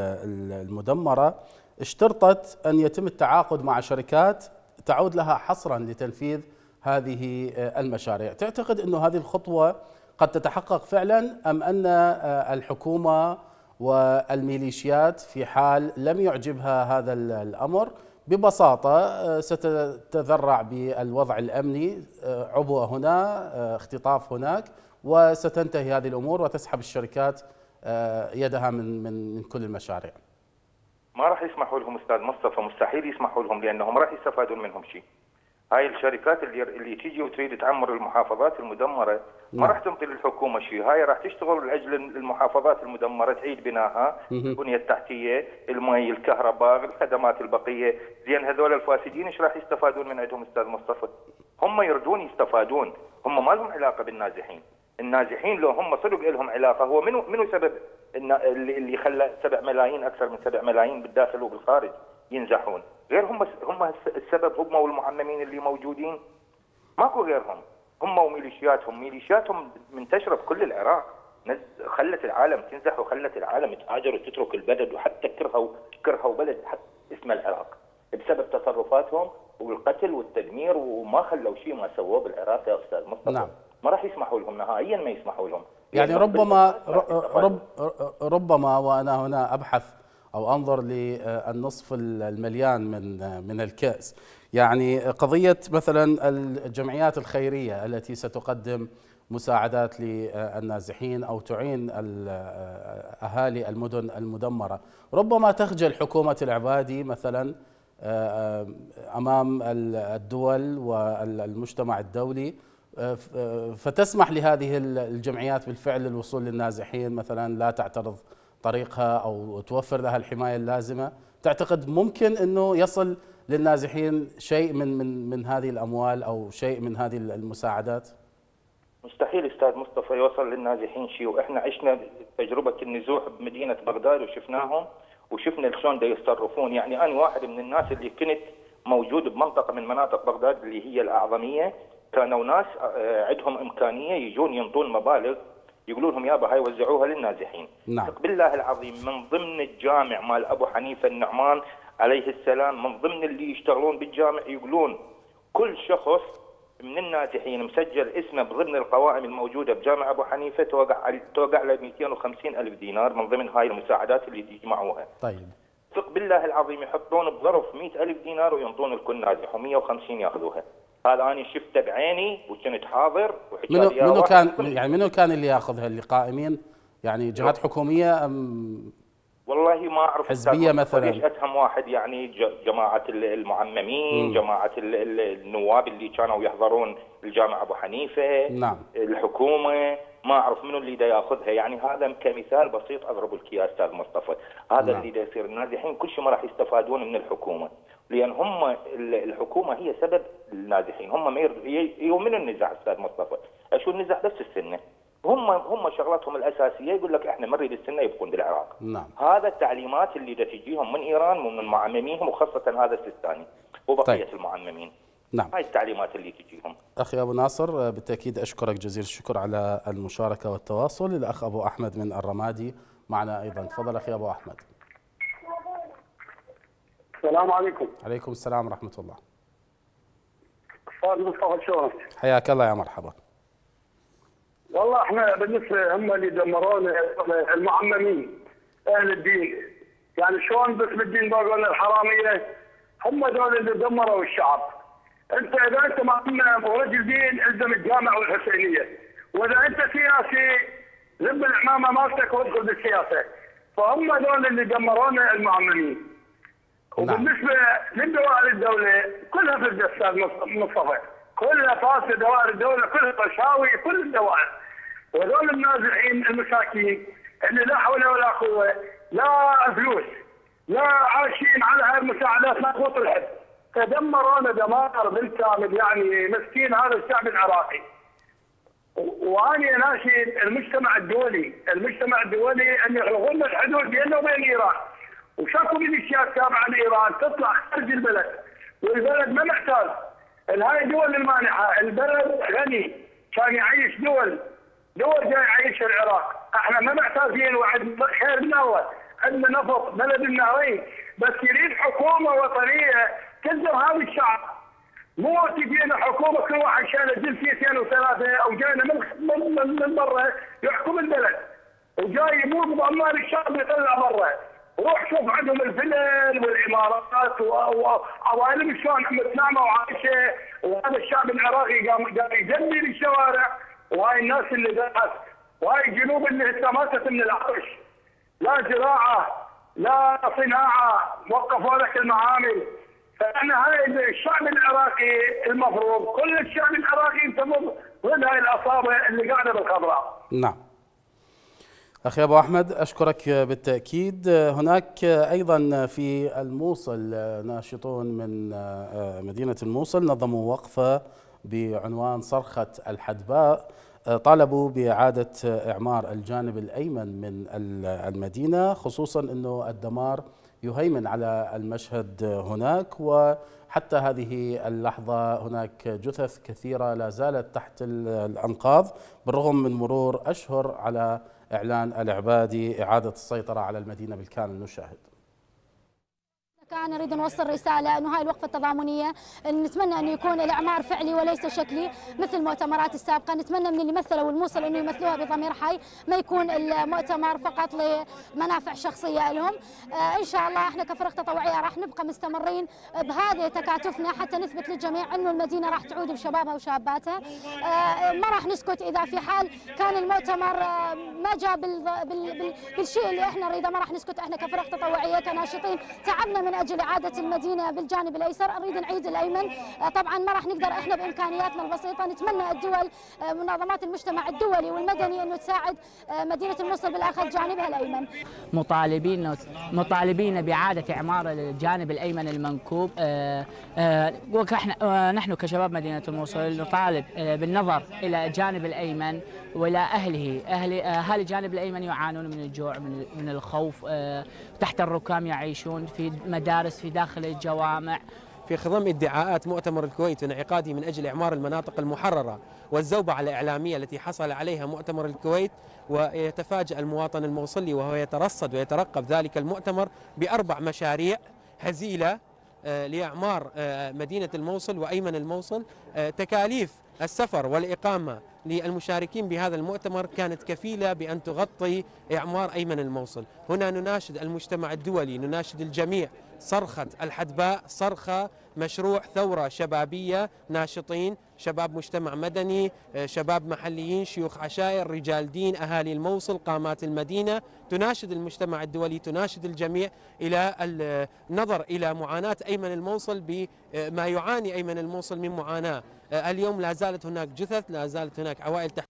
المدمره اشترطت ان يتم التعاقد مع شركات تعود لها حصرا لتنفيذ هذه المشاريع. تعتقد انه هذه الخطوه قد تتحقق فعلا، ام ان الحكومه والميليشيات في حال لم يعجبها هذا الامر ببساطة ستتذرع بالوضع الأمني، عبوة هنا، اختطاف هناك، وستنتهي هذه الأمور وتسحب الشركات يدها من كل المشاريع؟ ما راح يسمحوا لهم استاذ مصطفى، مستحيل يسمحوا لهم، لانهم راح يستفادون منهم شيء. هاي الشركات اللي تيجي وتريد تعمر المحافظات المدمره ما راح تنطي للحكومه شيء، هاي راح تشتغل لاجل المحافظات المدمره، تعيد بنائها، البنيه التحتيه، المي، الكهرباء، الخدمات البقيه. زين هذول الفاسدين ايش راح يستفادون من عندهم استاذ مصطفى؟ هم يردون يستفادون، هم ما لهم علاقه بالنازحين. النازحين لو هم صدق لهم علاقه، هو منو سبب اللي خلى 7 ملايين اكثر من 7 ملايين بالداخل وبالخارج ينزحون؟ غير هم السبب، هم والمعممين اللي موجودين، ماكو غيرهم. هم وميليشياتهم منتشره بكل العراق، خلت العالم تنزح وخلت العالم تهاجر وتترك البلد، وحتى كرهوا بلد حتى اسمه العراق بسبب تصرفاتهم والقتل والتدمير، وما خلوا شيء ما سووه بالعراق يا استاذ مصطفى. نعم. ما راح يسمحوا لهم نهائيا، ما يسمحوا لهم. يعني ربما وانا هنا ابحث أو أنظر للنصف المليان من الكأس، يعني قضية مثلا الجمعيات الخيرية التي ستقدم مساعدات للنازحين أو تعين أهالي المدن المدمرة، ربما تخجل حكومة العبادي مثلا أمام الدول والمجتمع الدولي فتسمح لهذه الجمعيات بالفعل الوصول للنازحين، مثلا لا تعترض طريقها أو توفر لها الحماية اللازمة. تعتقد ممكن أنه يصل للنازحين شيء من هذه الأموال أو شيء من هذه المساعدات؟ مستحيل استاذ مصطفى يوصل للنازحين شيء، واحنا عشنا تجربة النزوح بمدينة بغداد وشفناهم وشفنا شلون دا يتصرفون. يعني أنا واحد من الناس اللي كنت موجود بمنطقة من مناطق بغداد اللي هي الأعظمية، كانوا ناس عندهم إمكانية يجون ينطون مبالغ يقولون لهم يابا هاي وزعوها للنازحين. نعم. بالله العظيم من ضمن الجامع مال ابو حنيفه النعمان عليه السلام، من ضمن اللي يشتغلون بالجامع يقولون كل شخص من النازحين مسجل اسمه بضمن القوائم الموجوده بجامع ابو حنيفه توقع له 250 الف دينار من ضمن هاي المساعدات اللي يجمعوها. طيب. ثق بالله العظيم يحطون بظرف 100 الف دينار وينطون الكل نازح و150 ياخذوها. هذا أنا شفته بعيني وكنت حاضر. منو كان اللي ياخذها؟ اللي قائمين يعني جهات حكوميه ام والله ما اعرف حزبيه مثلا؟ ليش اتهم واحد يعني جماعه المعممين، جماعه النواب اللي كانوا يحضرون الجامع ابو حنيفه. نعم. الحكومه ما اعرف منو اللي دا ياخذها. يعني هذا كمثال بسيط اضرب لك اياه استاذ مصطفى. هذا اللي دا يصير. النازحين كل شيء ما راح يستفادون من الحكومه، لان هم الحكومه هي سبب النازحين. هم ما يؤمنوا النزاع استاذ مصطفى، شو النزاع بس السنه. هم شغلتهم الاساسيه يقول لك احنا ما نريد السنه يبقون بالعراق. نعم. هذا التعليمات اللي دا تجيهم من ايران ومن معمميهم، وخاصه هذا السيستاني وبقيه المعممين. نعم. هاي التعليمات اللي تجيهم. اخي ابو ناصر بالتاكيد اشكرك جزيل الشكر على المشاركه والتواصل. الاخ ابو احمد من الرمادي معنا ايضا، تفضل اخي ابو احمد. السلام عليكم. عليكم السلام ورحمه الله. استاذ مصطفى شلونك؟ حياك الله يا مرحبا. والله احنا بالنسبه هم اللي دمرونا المعممين اهل الدين، يعني شلون باسم الدين بقولنا الحراميه، هم دول اللي دمروا الشعب. انت اذا انت معمم ورجل دين الزم الجامع والحسينيه، واذا انت سياسي لم العمامه مالتك وادخل بالسياسه. فهم دول اللي دمرونا المعممين. وبالنسبه لدوائر الدوله كلها في استاذ مصطفى، كلها فاسده، دوائر الدوله كلها رشاوي، كل الدوائر. وهذول النازحين المساكين اللي لا حول ولا قوه، لا فلوس، لا عايشين على هاي المساعدات، لا قوت الحد. تدمرونا دمار بالكامل، يعني مسكين هذا الشعب العراقي. واني اناشد المجتمع الدولي ان يلغون الحدود بيننا وبين ايران، وشكو ميليشيات تابعه لايران تطلع خارج البلد، والبلد ما محتاج. هاي الدول المانحه، البلد غني كان يعيش دول جاي يعيشها العراق، احنا ما محتاجين وعد خير من اول، عندنا نفط بلد النهرين، بس يريد حكومه وطنيه تلزم هذا الشعب. مو تجينا حكومه كل واحد شايل جنسيتين وثلاثه، او جاينا من برا يحكم البلد، وجاي يموت باموال الشعب يطلع برا. روح شوف عندهم الفلل والامارات وعوالم شلون متنامه وعايشه، وهذا الشعب العراقي قام يجلي الشوارع، وهاي الناس اللي دعت، وهاي الجنوب اللي هسه ماتت من العطش، لا زراعه لا صناعه، وقفوا لك المعامل. فاحنا هاي الشعب العراقي المفروض كل الشعب العراقي ينتبه ضد هاي العصابه اللي قاعده بالخضراء. نعم. أخي أبو أحمد أشكرك بالتأكيد. هناك أيضا في الموصل ناشطون من مدينة الموصل نظموا وقفة بعنوان صرخة الحدباء، طالبوا بإعادة إعمار الجانب الأيمن من المدينة، خصوصا أنه الدمار يهيمن على المشهد هناك، وحتى هذه اللحظة هناك جثث كثيرة لا زالت تحت الأنقاض بالرغم من مرور أشهر على إعلان العبادي إعادة السيطرة على المدينة بالكامل. نشاهد. نريد نوصل رسالة أنه هاي الوقفة التضامنية نتمنى أنه يكون الإعمار فعلي وليس شكلي مثل المؤتمرات السابقة. نتمنى من اللي مثلوا الموصل أنه يمثلوها بضمير حي، ما يكون المؤتمر فقط لمنافع شخصية لهم. إن شاء الله احنا كفرق تطوعية راح نبقى مستمرين بهذا تكاتفنا حتى نثبت للجميع أنه المدينة راح تعود بشبابها وشاباتها. ما راح نسكت إذا في حال كان المؤتمر ما جاء بالشيء اللي احنا نريده، ما راح نسكت. احنا كفرق تطوعية كناشطين تعبنا من أجل إعادة المدينة بالجانب الأيسر، نريد نعيد الأيمن. طبعا ما راح نقدر احنا بإمكانياتنا البسيطة. نتمنى الدول منظمات المجتمع الدولي والمدني أنه تساعد مدينة الموصل بالآخر جانبها الأيمن. مطالبين بإعادة إعمار الجانب الأيمن المنكوب. نحن كشباب مدينة الموصل نطالب بالنظر إلى الجانب الأيمن وإلى أهل الجانب الأيمن يعانون من الجوع، من الخوف، تحت الركام يعيشون، في مدارس، في داخل الجوامع. في خضم ادعاءات مؤتمر الكويت وانعقاده من أجل إعمار المناطق المحررة والزوبعة الإعلامية التي حصل عليها مؤتمر الكويت، ويتفاجأ المواطن الموصلي وهو يترصد ويترقب ذلك المؤتمر ب4 مشاريع هزيلة لإعمار مدينة الموصل وأيمن الموصل. تكاليف السفر والإقامة للمشاركين بهذا المؤتمر كانت كفيلة بأن تغطي إعمار أيمن الموصل. هنا نناشد المجتمع الدولي، نناشد الجميع، صرخة الحدباء صرخة مشروع ثورة شبابية، ناشطين، شباب مجتمع مدني، شباب محليين، شيوخ عشائر، رجال دين، أهالي الموصل، قامات المدينة، تناشد المجتمع الدولي، تناشد الجميع إلى النظر إلى معاناة أيمن الموصل بما يعاني أيمن الموصل من معاناة. اليوم لا زالت هناك جثث، لا زالت هناك عوائل تحت.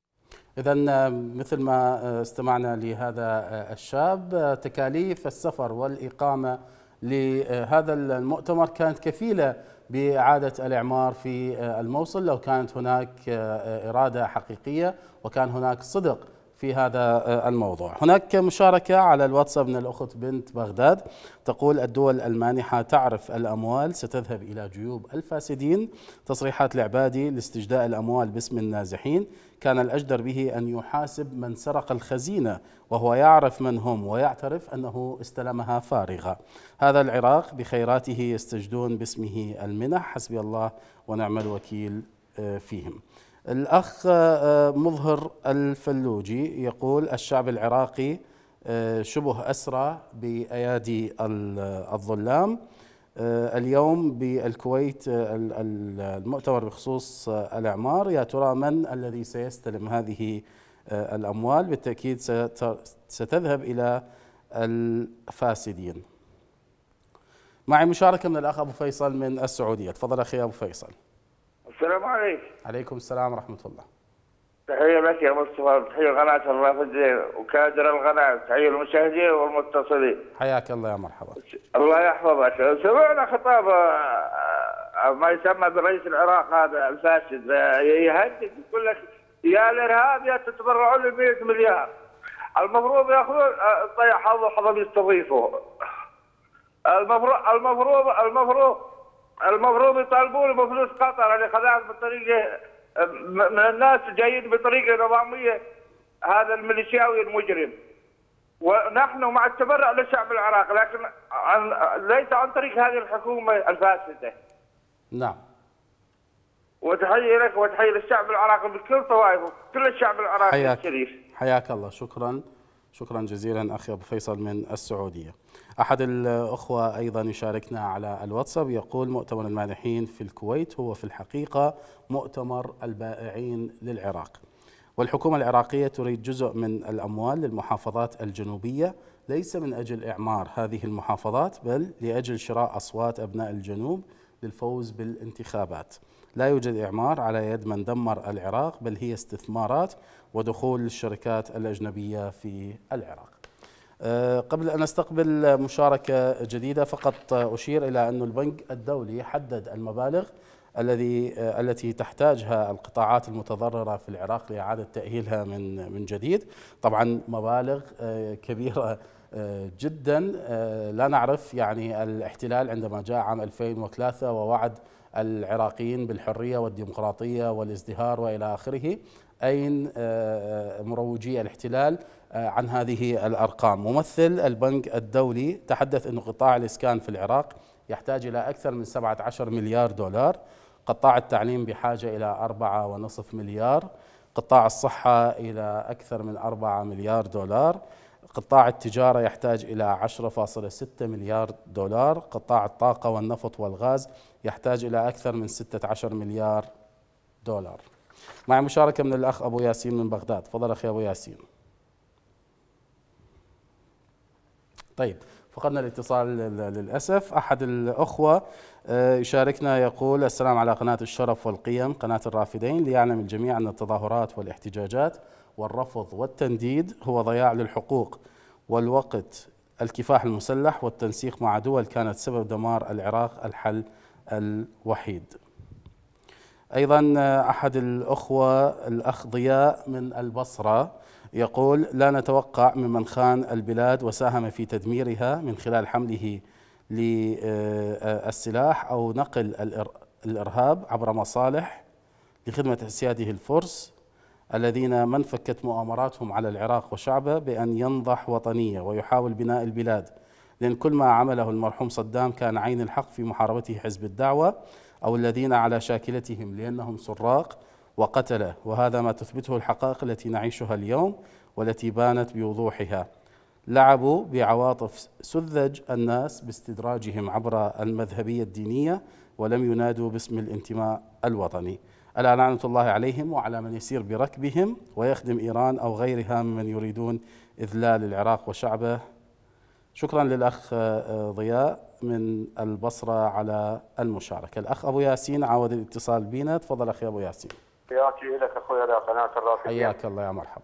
إذن مثل ما استمعنا لهذا الشاب، تكاليف السفر والإقامة لهذا المؤتمر كانت كفيلة بإعادة الإعمار في الموصل لو كانت هناك إرادة حقيقية وكان هناك صدق في هذا الموضوع. هناك مشاركة على الواتساب من الأخت بنت بغداد تقول: الدول المانحة تعرف الأموال ستذهب إلى جيوب الفاسدين. تصريحات العبادي لاستجداء الأموال باسم النازحين، كان الأجدر به أن يحاسب من سرق الخزينة وهو يعرف من هم ويعترف أنه استلمها فارغة. هذا العراق بخيراته يستجدون باسمه المنح، حسبي الله ونعم الوكيل فيهم. الأخ مظهر الفلوجي يقول: الشعب العراقي شبه أسرى بأيادي الظلام. اليوم بالكويت المؤتمر بخصوص الإعمار، يا ترى من الذي سيستلم هذه الأموال؟ بالتأكيد ستذهب إلى الفاسدين. معي مشاركة من الأخ أبو فيصل من السعودية. تفضل أخي أبو فيصل. السلام عليكم. عليكم السلام ورحمة الله. تحية لك يا مصطفى، تحية قناة الرافدين وكادر القناة، تحية المشاهدين والمتصلين. حياك الله يا مرحبا. الله يحفظك. سمعنا خطاب ما يسمى برئيس العراق هذا الفاسد يهدد يقول لك يا الارهاب يا تتبرعون ل 100 مليار. المفروض ياخذون حظهم يستضيفوه. المفروض يطالبون بفلوس قطر اللي خذاها بطريقه من الناس جايين بطريقه نظاميه، هذا الميليشياوي المجرم. ونحن مع التبرع للشعب العراقي، لكن ليس عن طريق هذه الحكومه الفاسده. نعم. وتحيه لك وتحيه للشعب العراقي بكل طوائفه، كل الشعب العراقي الشريف. حياك الله. شكرا جزيلا أخي أبو فيصل من السعودية. أحد الأخوة أيضا يشاركنا على الواتساب يقول مؤتمر المانحين في الكويت هو في الحقيقة مؤتمر البائعين للعراق، والحكومة العراقية تريد جزء من الأموال للمحافظات الجنوبية ليس من أجل إعمار هذه المحافظات بل لأجل شراء أصوات أبناء الجنوب للفوز بالانتخابات. لا يوجد إعمار على يد من دمر العراق، بل هي استثمارات ودخول الشركات الأجنبية في العراق. قبل أن نستقبل مشاركة جديدة فقط أشير إلى أن البنك الدولي حدد المبالغ التي تحتاجها القطاعات المتضررة في العراق لإعادة تأهيلها من جديد. طبعا مبالغ كبيرة جدا. لا نعرف يعني الاحتلال عندما جاء عام 2003 ووعد العراقيين بالحرية والديمقراطية والازدهار وإلى آخره، أين مروجي الاحتلال عن هذه الأرقام؟ ممثل البنك الدولي تحدث أن قطاع الإسكان في العراق يحتاج إلى أكثر من 17 مليار دولار، قطاع التعليم بحاجة إلى 4.5 مليار، قطاع الصحة إلى أكثر من 4 مليار دولار، قطاع التجارة يحتاج إلى 10.6 مليار دولار، قطاع الطاقة والنفط والغاز يحتاج إلى أكثر من 16 مليار دولار. مع مشاركة من الأخ أبو ياسين من بغداد. تفضل أخي أبو ياسين. طيب فقدنا الاتصال للأسف. أحد الأخوة يشاركنا يقول السلام على قناة الشرف والقيم قناة الرافدين. ليعلم الجميع أن التظاهرات والاحتجاجات والرفض والتنديد هو ضياع للحقوق والوقت، الكفاح المسلح والتنسيق مع دول كانت سبب دمار العراق الحل الوحيد. أيضا أحد الأخوة الأخ ضياء من البصرة يقول لا نتوقع ممن خان البلاد وساهم في تدميرها من خلال حمله للسلاح أو نقل الإرهاب عبر مصالح لخدمة أسياده الفرس الذين من فكت مؤامراتهم على العراق وشعبه بأن ينضح وطنية ويحاول بناء البلاد، لأن كل ما عمله المرحوم صدام كان عين الحق في محاربته حزب الدعوة أو الذين على شاكلتهم لأنهم سراق وقتله، وهذا ما تثبته الحقائق التي نعيشها اليوم والتي بانت بوضوحها. لعبوا بعواطف سذج الناس باستدراجهم عبر المذهبية الدينية ولم ينادوا باسم الانتماء الوطني. ألا لعنة الله عليهم وعلى من يسير بركبهم ويخدم إيران أو غيرها ممن يريدون إذلال العراق وشعبه. شكرا للأخ ضياء من البصرة على المشاركة. الأخ أبو ياسين عاود الاتصال بنا. تفضل أخي أبو ياسين. حياكي لك أخوي على قناة الرافدين. حياك الله يا مرحبا.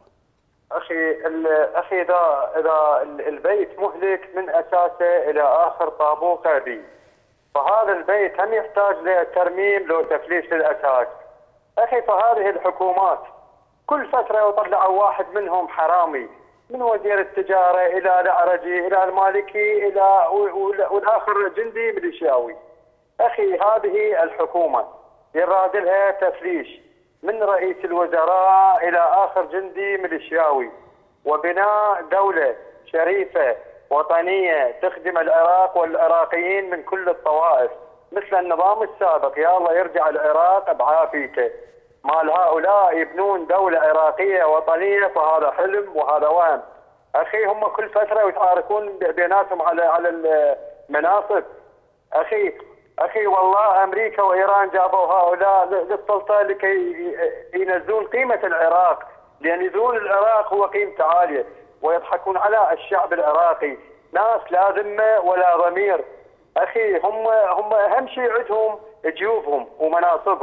أخي إذا البيت مهلك من أساسه إلى آخر طابوقه بي، فهذا البيت هم يحتاج لترميم لو تفليس الأساس. أخي فهذه الحكومات كل فترة يطلعوا واحد منهم حرامي، من وزير التجارة إلى العرجي إلى المالكي إلى والآخر جندي ميليشياوي. أخي هذه الحكومة يراد لها تفليش من رئيس الوزراء إلى آخر جندي ميليشياوي، وبناء دولة شريفة وطنية تخدم العراق والعراقيين من كل الطوائف مثل النظام السابق. يا الله يرجع العراق بعافيته. مال هؤلاء يبنون دولة عراقية وطنية فهذا حلم وهذا وهم. أخي هم كل فترة يتعاركون بيناتهم على المناصب. أخي والله أمريكا وإيران جابوا هؤلاء للسلطة لكي ينزلون قيمة العراق، لأن يزول العراق هو قيمته عالية ويضحكون على الشعب العراقي. ناس لا ذمة ولا ضمير. أخي هم أهم شيء عندهم جيوبهم ومناصبهم،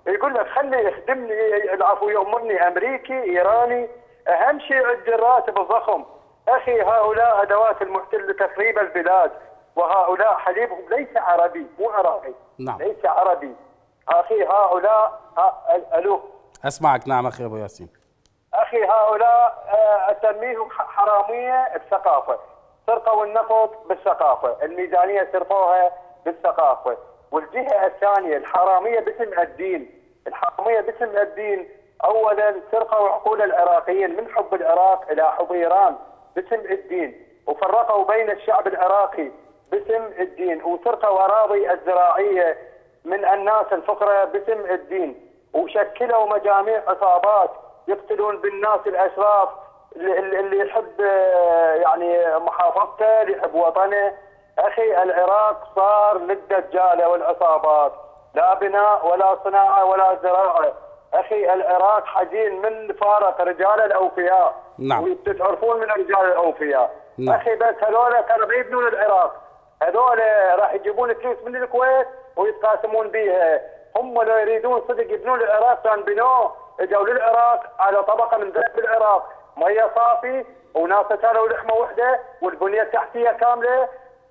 يقول لك خلي يخدمني العفو يأمرني أمريكي إيراني، أهم شيء عندي الراتب الضخم. أخي هؤلاء أدوات المحتل لتخريب البلاد، وهؤلاء حليبهم ليس عربي، مو عراقي. نعم. ليس عربي. أخي هؤلاء ألو أسمعك. نعم أخي أبو ياسين. أخي هؤلاء أسميهم حرامية بثقافة، سرقوا النفط بالثقافة، الميزانية سرقوها بالثقافة. والجهة الثانية الحرامية باسم الدين، الحرامية باسم الدين أولا سرقوا عقول العراقيين من حب العراق إلى حب إيران باسم الدين، وفرقوا بين الشعب العراقي باسم الدين، وسرقوا أراضي الزراعية من الناس الفقراء باسم الدين، وشكلوا مجاميع عصابات يقتلون بالناس الأشراف اللي يحب يعني محافظته، اللي يحب وطنه. أخي العراق صار للدجالة والعصابات، لا بناء ولا صناعة ولا زراعة. أخي العراق حزين من فارق رجال الأوفياء. نعم. وتعرفون من الرجال الأوفياء. نعم. أخي بس هذول كانوا بيبنون العراق، هذول راح يجيبون فلوس من الكويت ويتقاسمون بيها. هم لو يريدون صدق يبنون العراق كان بنوه، اجوا للعراق على طبقة من ذهب العراق، مية صافي وناس كانوا لحمة وحدة والبنية التحتية كاملة.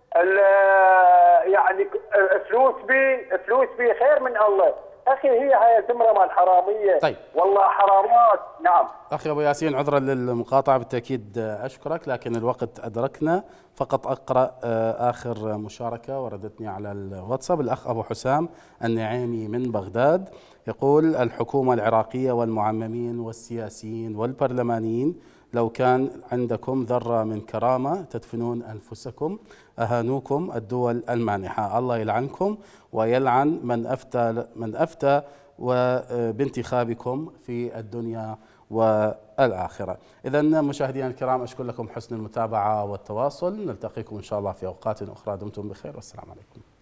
يعني فلوس بي خير من الله. أخي هي الزمرة مال حرامية. طيب. والله حرامات. نعم. أخي أبو ياسين عذرا للمقاطعة بالتأكيد أشكرك، لكن الوقت أدركنا. فقط أقرأ آخر مشاركة وردتني على الواتساب. الأخ أبو حسام النعيمي من بغداد يقول: الحكومة العراقية والمعممين والسياسيين والبرلمانيين لو كان عندكم ذرة من كرامة تدفنون أنفسكم، أهانوكم الدول المانحة، الله يلعنكم ويلعن من أفتى وبانتخابكم في الدنيا والآخرة. إذن مشاهدينا الكرام أشكر لكم حسن المتابعة والتواصل، نلتقيكم إن شاء الله في أوقات أخرى، دمتم بخير والسلام عليكم.